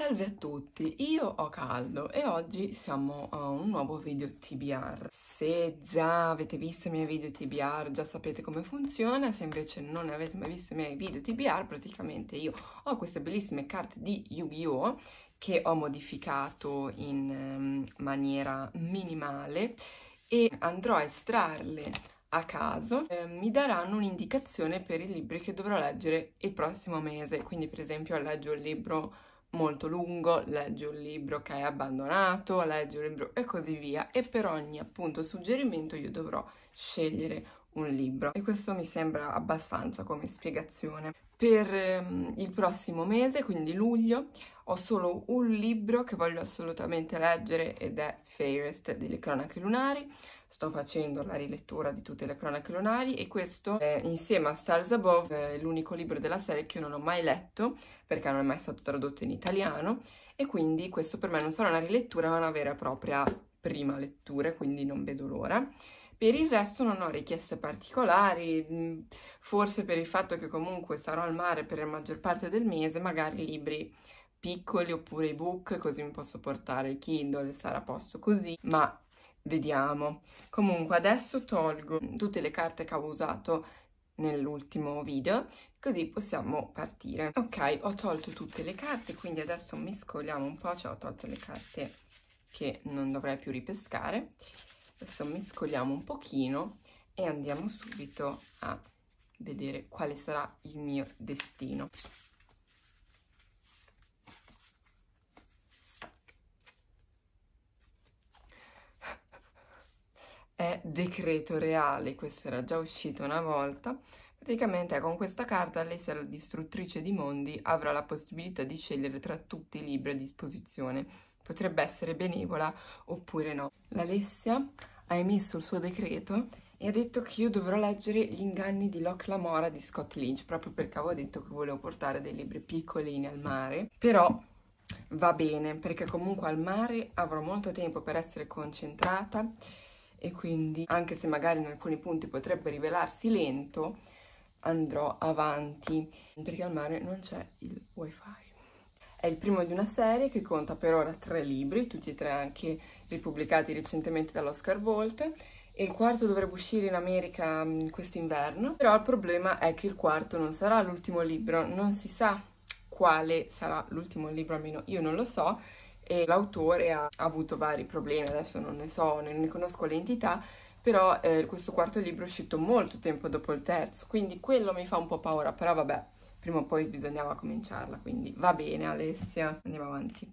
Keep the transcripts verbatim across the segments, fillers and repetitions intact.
Salve a tutti, io ho caldo e oggi siamo a un nuovo video T B R. Se già avete visto i miei video T B R già sapete come funziona, se invece non avete mai visto i miei video T B R, praticamente io ho queste bellissime carte di Yu-Gi-Oh! Che ho modificato in um, maniera minimale e andrò a estrarle a caso. Eh, mi daranno un'indicazione per i libri che dovrò leggere il prossimo mese, quindi per esempio leggo il libro molto lungo, leggo un libro che è abbandonato, leggo un libro e così via, e per ogni appunto suggerimento io dovrò scegliere un libro e questo mi sembra abbastanza come spiegazione. Per ehm, il prossimo mese, quindi luglio, ho solo un libro che voglio assolutamente leggere ed è Fairest delle Cronache Lunari. Sto facendo la rilettura di tutte le Cronache Lunari e questo è, insieme a Stars Above, è l'unico libro della serie che io non ho mai letto perché non è mai stato tradotto in italiano e quindi questo per me non sarà una rilettura ma una vera e propria prima lettura, quindi non vedo l'ora. Per il resto non ho richieste particolari, forse per il fatto che comunque sarò al mare per la maggior parte del mese, magari libri piccoli oppure ebook, così mi posso portare il Kindle e sarà a posto così, ma vediamo. Comunque adesso tolgo tutte le carte che avevo usato nell'ultimo video, così possiamo partire. Ok, ho tolto tutte le carte, quindi adesso mescoliamo un po', cioè ho tolto le carte che non dovrei più ripescare. Adesso mescoliamo un pochino e andiamo subito a vedere quale sarà il mio destino. È decreto reale, questo era già uscito una volta. Praticamente con questa carta Alessia, la distruttrice di mondi, avrà la possibilità di scegliere tra tutti i libri a disposizione. Potrebbe essere benevola oppure no. L'Alessia ha emesso il suo decreto e ha detto che io dovrò leggere Gli inganni di Locke Lamora di Scott Lynch, proprio perché avevo detto che volevo portare dei libri piccolini al mare. Però va bene, perché comunque al mare avrò molto tempo per essere concentrata e quindi, anche se magari in alcuni punti potrebbe rivelarsi lento, andrò avanti, perché al mare non c'è il wifi. È il primo di una serie che conta per ora tre libri, tutti e tre anche ripubblicati recentemente dall'Oscar Volte, e il quarto dovrebbe uscire in America quest'inverno, però il problema è che il quarto non sarà l'ultimo libro, non si sa quale sarà l'ultimo libro, almeno io non lo so, e l'autore ha, ha avuto vari problemi, adesso non ne so, non ne conosco l'entità, però eh, questo quarto libro è uscito molto tempo dopo il terzo, quindi quello mi fa un po' paura, però vabbè, prima o poi bisognava cominciarla, quindi va bene Alessia, andiamo avanti.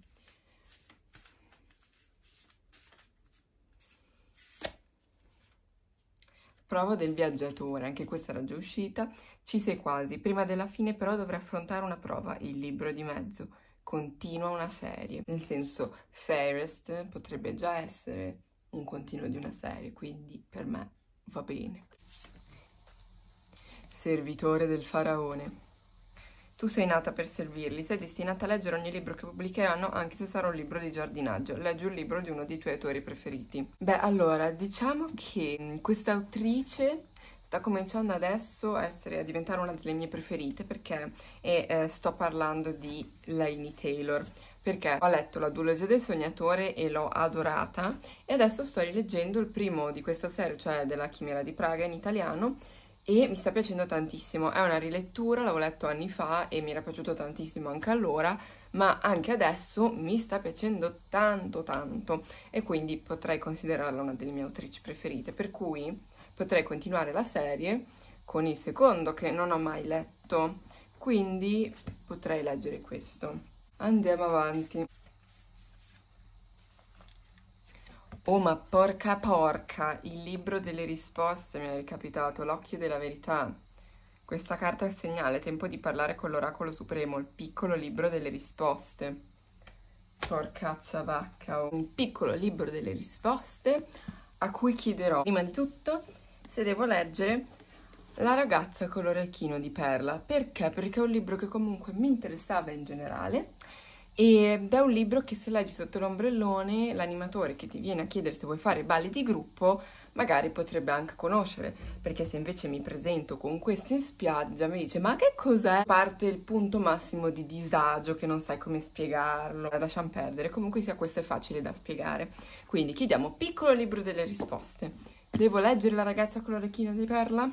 Prova del viaggiatore, anche questa era già uscita, ci sei quasi, prima della fine però dovrai affrontare una prova, il libro di mezzo. Continua una serie, nel senso Fairest potrebbe già essere un continuo di una serie, quindi per me va bene. Servitore del faraone. Tu sei nata per servirli, sei destinata a leggere ogni libro che pubblicheranno, anche se sarà un libro di giardinaggio. Leggi un libro di uno dei tuoi autori preferiti. Beh, allora, diciamo che questa autrice sta cominciando adesso a, essere, a diventare una delle mie preferite perché e, eh, sto parlando di Laini Taylor, perché ho letto La duologia del sognatore e l'ho adorata e adesso sto rileggendo il primo di questa serie, cioè della Chimera di Praga in italiano, e mi sta piacendo tantissimo. È una rilettura, l'avevo letto anni fa e mi era piaciuto tantissimo anche allora, ma anche adesso mi sta piacendo tanto tanto e quindi potrei considerarla una delle mie autrici preferite, per cui potrei continuare la serie con il secondo che non ho mai letto, quindi potrei leggere questo. Andiamo avanti. Oh, ma porca porca, il libro delle risposte mi è ricapitato, l'occhio della verità. Questa carta è il segnale, tempo di parlare con l'oracolo supremo, il piccolo libro delle risposte. Porcaccia vacca, un piccolo libro delle risposte a cui chiederò, prima di tutto, se devo leggere La ragazza con l'orecchino di perla. Perché? Perché è un libro che comunque mi interessava in generale ed è un libro che se leggi sotto l'ombrellone, l'animatore che ti viene a chiedere se vuoi fare balli di gruppo magari potrebbe anche conoscere, perché se invece mi presento con questo in spiaggia mi dice ma che cos'è? Parte il punto massimo di disagio che non sai come spiegarlo, lasciamo perdere, comunque sia questo è facile da spiegare. Quindi chiediamo piccolo libro delle risposte. Devo leggere La ragazza con l'orecchino di perla?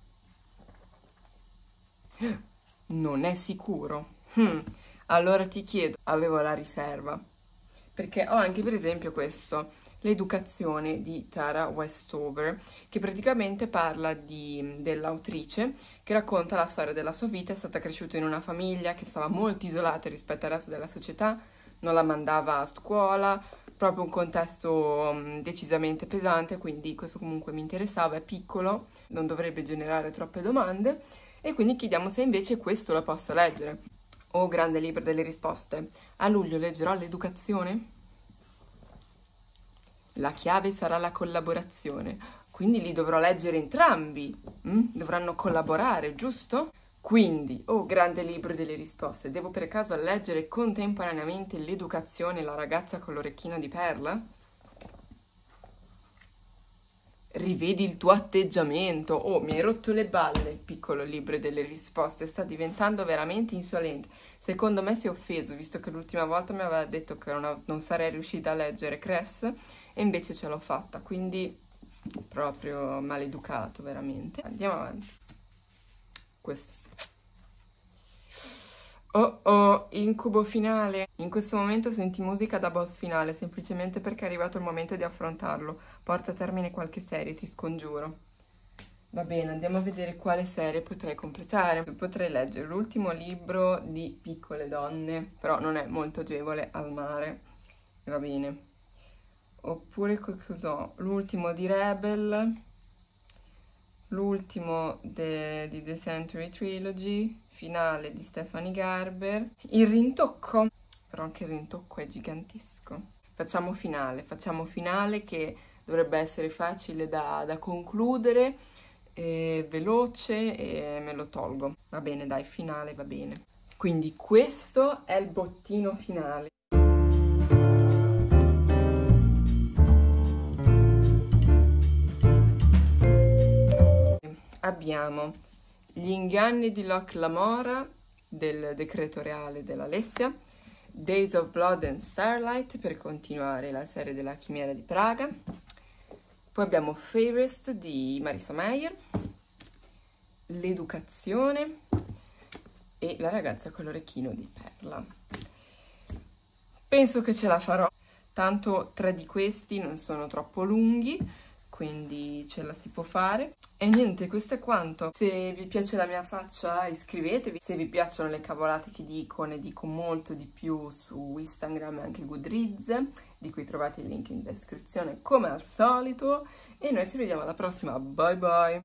Non è sicuro. Hmm. Allora ti chiedo, avevo la riserva, perché ho anche per esempio questo, L'educazione di Tara Westover, che praticamente parla dell'autrice che racconta la storia della sua vita. È stata cresciuta in una famiglia che stava molto isolata rispetto al resto della società, non la mandava a scuola, proprio un contesto um, decisamente pesante, quindi questo comunque mi interessava, è piccolo, non dovrebbe generare troppe domande, e quindi chiediamo se invece questo lo posso leggere. Oh, grande libro delle risposte. A luglio leggerò L'educazione? La chiave sarà la collaborazione, quindi li dovrò leggere entrambi, mm? Dovranno collaborare, giusto? Quindi, oh grande libro delle risposte, devo per caso leggere contemporaneamente L'educazione e La ragazza con l'orecchino di perla? Rivedi il tuo atteggiamento. Oh, mi hai rotto le balle, il piccolo libro delle risposte, sta diventando veramente insolente. Secondo me si è offeso, visto che l'ultima volta mi aveva detto che non, non sarei riuscita a leggere Cress, e invece ce l'ho fatta, quindi proprio maleducato, veramente. Andiamo avanti. Questo. Oh oh, incubo finale. In questo momento senti musica da boss finale, semplicemente perché è arrivato il momento di affrontarlo. Porta a termine qualche serie, ti scongiuro. Va bene, andiamo a vedere quale serie potrei completare. Potrei leggere l'ultimo libro di Piccole donne, però non è molto agevole al mare. Va bene. Oppure cos'ho? L'ultimo di Rebel, l'ultimo di The Century Trilogy, finale di Stephanie Garber, il rintocco, però anche il rintocco è gigantesco. Facciamo finale, facciamo finale che dovrebbe essere facile da, da concludere, e veloce, e me lo tolgo. Va bene, dai, finale va bene. Quindi questo è il bottino finale. Abbiamo Gli inganni di Locke Lamora, del decreto reale dell'Alessia, Days of Blood and Starlight, per continuare la serie della Chimera di Praga. Poi abbiamo Fairest di Marissa Meyer, L'educazione e La ragazza con l'orecchino di perla. Penso che ce la farò, tanto tre di questi non sono troppo lunghi, quindi ce la si può fare. E niente, questo è quanto. Se vi piace la mia faccia iscrivetevi, se vi piacciono le cavolate che dico, ne dico molto di più su Instagram e anche Goodreads, di cui trovate il link in descrizione come al solito, e noi ci vediamo alla prossima, bye bye!